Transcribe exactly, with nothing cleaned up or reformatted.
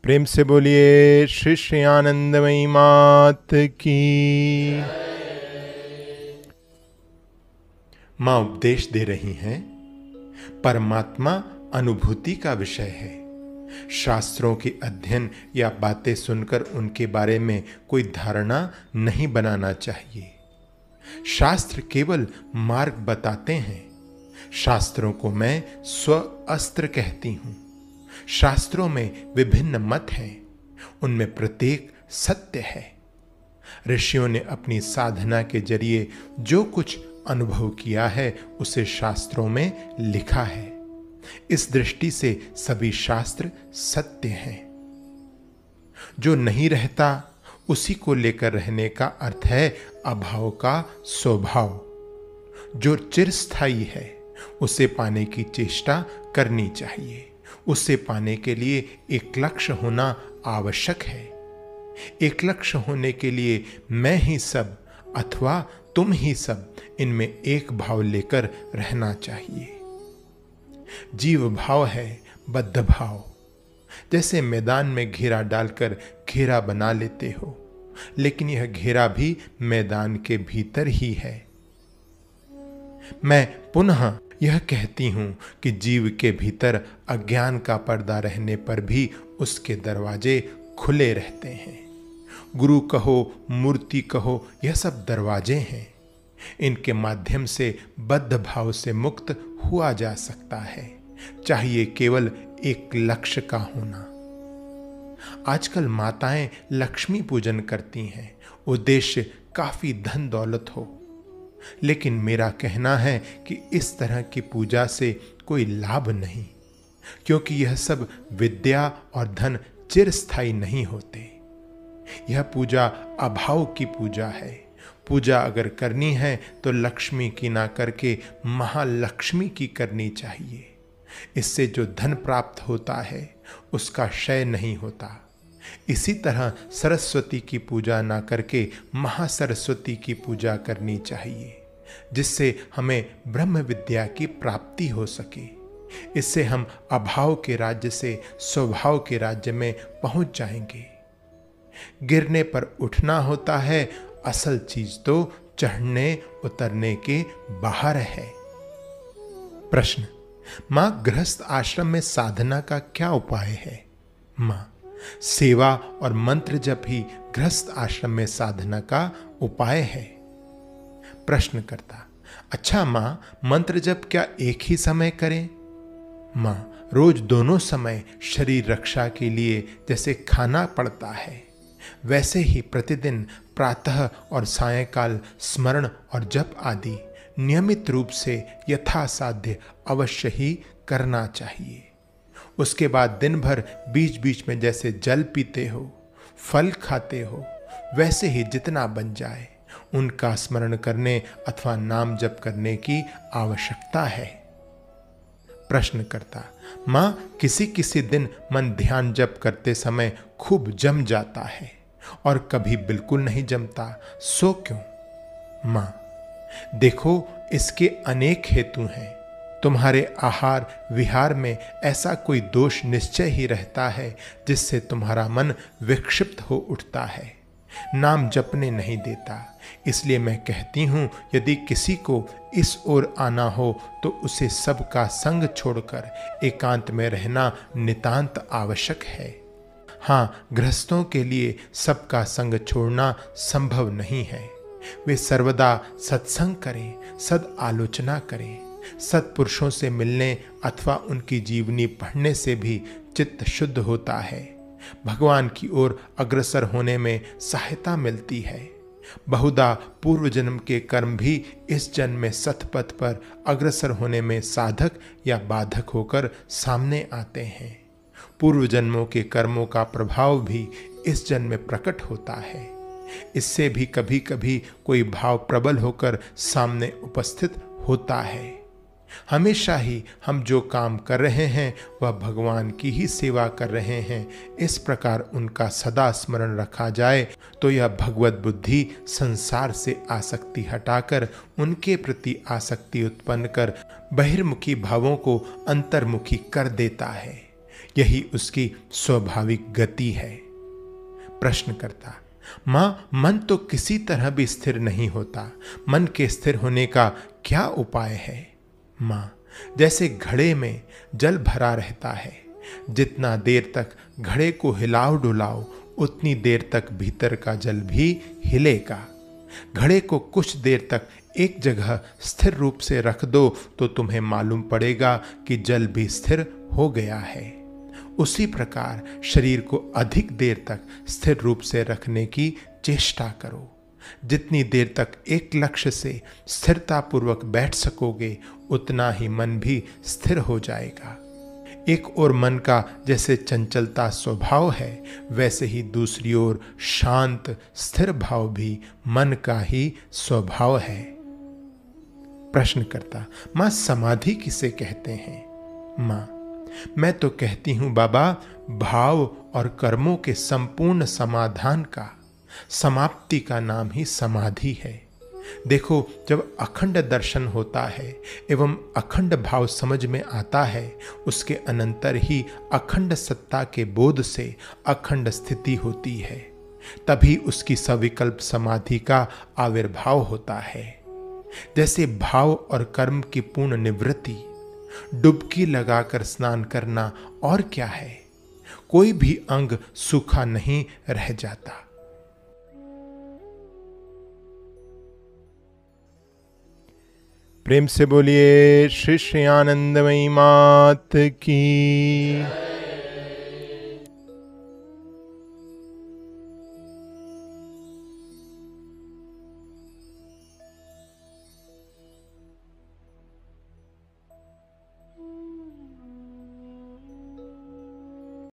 प्रेम से बोलिए श्री श्री आनंदमयी मात की। माँ उपदेश दे रही हैं, परमात्मा अनुभूति का विषय है। शास्त्रों के अध्ययन या बातें सुनकर उनके बारे में कोई धारणा नहीं बनाना चाहिए। शास्त्र केवल मार्ग बताते हैं। शास्त्रों को मैं स्व अस्त्र कहती हूं। शास्त्रों में विभिन्न मत हैं, उनमें प्रत्येक सत्य है। ऋषियों ने अपनी साधना के जरिए जो कुछ अनुभव किया है उसे शास्त्रों में लिखा है। इस दृष्टि से सभी शास्त्र सत्य हैं। जो नहीं रहता उसी को लेकर रहने का अर्थ है अभाव का स्वभाव। जो चिरस्थायी है उसे पाने की चेष्टा करनी चाहिए। उसे पाने के लिए एक लक्ष्य होना आवश्यक है। एक लक्ष्य होने के लिए मैं ही सब अथवा तुम ही सब, इनमें एक भाव लेकर रहना चाहिए। जीव भाव है बद्ध भाव। जैसे मैदान में घेरा डालकर घेरा बना लेते हो, लेकिन यह घेरा भी मैदान के भीतर ही है। मैं पुनः यह कहती हूं कि जीव के भीतर अज्ञान का पर्दा रहने पर भी उसके दरवाजे खुले रहते हैं। गुरु कहो, मूर्ति कहो, यह सब दरवाजे हैं। इनके माध्यम से बद्ध भाव से मुक्त हुआ जा सकता है। चाहिए केवल एक लक्ष्य का होना। आजकल माताएं लक्ष्मी पूजन करती हैं, उद्देश्य काफी धन दौलत हो। लेकिन मेरा कहना है कि इस तरह की पूजा से कोई लाभ नहीं, क्योंकि यह सब विद्या और धन चिरस्थायी नहीं होते। यह पूजा अभाव की पूजा है। पूजा अगर करनी है तो लक्ष्मी की ना करके महालक्ष्मी की करनी चाहिए। इससे जो धन प्राप्त होता है उसका क्षय नहीं होता। इसी तरह सरस्वती की पूजा ना करके महासरस्वती की पूजा करनी चाहिए, जिससे हमें ब्रह्म विद्या की प्राप्ति हो सके। इससे हम अभाव के राज्य से स्वभाव के राज्य में पहुंच जाएंगे। गिरने पर उठना होता है, असल चीज तो चढ़ने उतरने के बाहर है। प्रश्न, मां गृहस्थ आश्रम में साधना का क्या उपाय है? मां, सेवा और मंत्र जप ही गृहस्थ आश्रम में साधना का उपाय है। प्रश्न करता, अच्छा मां, मंत्र जप क्या एक ही समय करें? मां, रोज दोनों समय शरीर रक्षा के लिए जैसे खाना पड़ता है, वैसे ही प्रतिदिन प्रातः और सायंकाल स्मरण और जप आदि नियमित रूप से यथासाध्य अवश्य ही करना चाहिए। उसके बाद दिन भर बीच बीच में जैसे जल पीते हो, फल खाते हो, वैसे ही जितना बन जाए उनका स्मरण करने अथवा नाम जप करने की आवश्यकता है। प्रश्न करता, मां, किसी किसी दिन मन ध्यान जप करते समय खूब जम जाता है और कभी बिल्कुल नहीं जमता, सो क्यों? मां, देखो, इसके अनेक हेतु हैं। तुम्हारे आहार विहार में ऐसा कोई दोष निश्चय ही रहता है जिससे तुम्हारा मन विक्षिप्त हो उठता है, नाम जपने नहीं देता। इसलिए मैं कहती हूं, यदि किसी को इस ओर आना हो तो उसे सबका संग छोड़कर एकांत में रहना नितांत आवश्यक है। हाँ, गृहस्थों के लिए सबका संग छोड़ना संभव नहीं है। वे सर्वदा सत्संग करें, सद आलोचना करें। सत्पुरुषों से मिलने अथवा उनकी जीवनी पढ़ने से भी चित्त शुद्ध होता है। भगवान की ओर अग्रसर होने में सहायता मिलती है। बहुधा पूर्व जन्म के कर्म भी इस जन्म में सतपथ पर अग्रसर होने में साधक या बाधक होकर सामने आते हैं। पूर्व जन्मों के कर्मों का प्रभाव भी इस जन्म में प्रकट होता है। इससे भी कभी कभी कोई भाव प्रबल होकर सामने उपस्थित होता है। हमेशा ही हम जो काम कर रहे हैं वह भगवान की ही सेवा कर रहे हैं, इस प्रकार उनका सदा स्मरण रखा जाए तो यह भगवत बुद्धि संसार से आसक्ति हटाकर उनके प्रति आसक्ति उत्पन्न कर बहिर्मुखी भावों को अंतर्मुखी कर देता है। यही उसकी स्वाभाविक गति है। प्रश्नकर्ता, माँ, मन तो किसी तरह भी स्थिर नहीं होता, मन के स्थिर होने का क्या उपाय है? माँ, जैसे घड़े में जल भरा रहता है, जितना देर तक घड़े को हिलाओ डुलाओ उतनी देर तक भीतर का जल भी हिलेगा। घड़े को कुछ देर तक एक जगह स्थिर रूप से रख दो तो तुम्हें मालूम पड़ेगा कि जल भी स्थिर हो गया है। उसी प्रकार शरीर को अधिक देर तक स्थिर रूप से रखने की चेष्टा करो। जितनी देर तक एक लक्ष्य से स्थिरतापूर्वक बैठ सकोगे उतना ही मन भी स्थिर हो जाएगा। एक ओर मन का जैसे चंचलता स्वभाव है, वैसे ही दूसरी ओर शांत स्थिर भाव भी मन का ही स्वभाव है। प्रश्नकर्ता, मां, समाधि किसे कहते हैं? मां, मैं तो कहती हूं बाबा, भाव और कर्मों के संपूर्ण समाधान का, समाप्ति का नाम ही समाधि है। देखो, जब अखंड दर्शन होता है एवं अखंड भाव समझ में आता है, उसके अनंतर ही अखंड सत्ता के बोध से अखंड स्थिति होती है। तभी उसकी सविकल्प समाधि का आविर्भाव होता है। जैसे भाव और कर्म की पूर्ण निवृत्ति, डुबकी लगाकर स्नान करना और क्या है। कोई भी अंग सूखा नहीं रह जाता। प्रेम से बोलिए श्री श्री आनंदमयी मात की।